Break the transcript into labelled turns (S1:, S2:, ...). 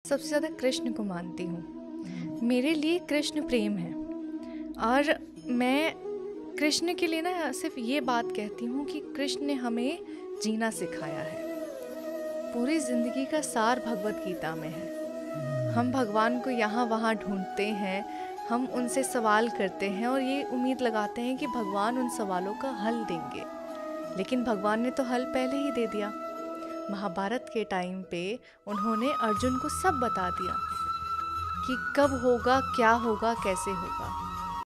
S1: सबसे ज़्यादा कृष्ण को मानती हूँ। मेरे लिए कृष्ण प्रेम है और मैं कृष्ण के लिए ना सिर्फ ये बात कहती हूँ कि कृष्ण ने हमें जीना सिखाया है। पूरी ज़िंदगी का सार भगवत गीता में है। हम भगवान को यहाँ वहाँ ढूंढते हैं, हम उनसे सवाल करते हैं और ये उम्मीद लगाते हैं कि भगवान उन सवालों का हल देंगे, लेकिन भगवान ने तो हल पहले ही दे दिया। महाभारत के टाइम पे उन्होंने अर्जुन को सब बता दिया कि कब होगा, क्या होगा, कैसे होगा।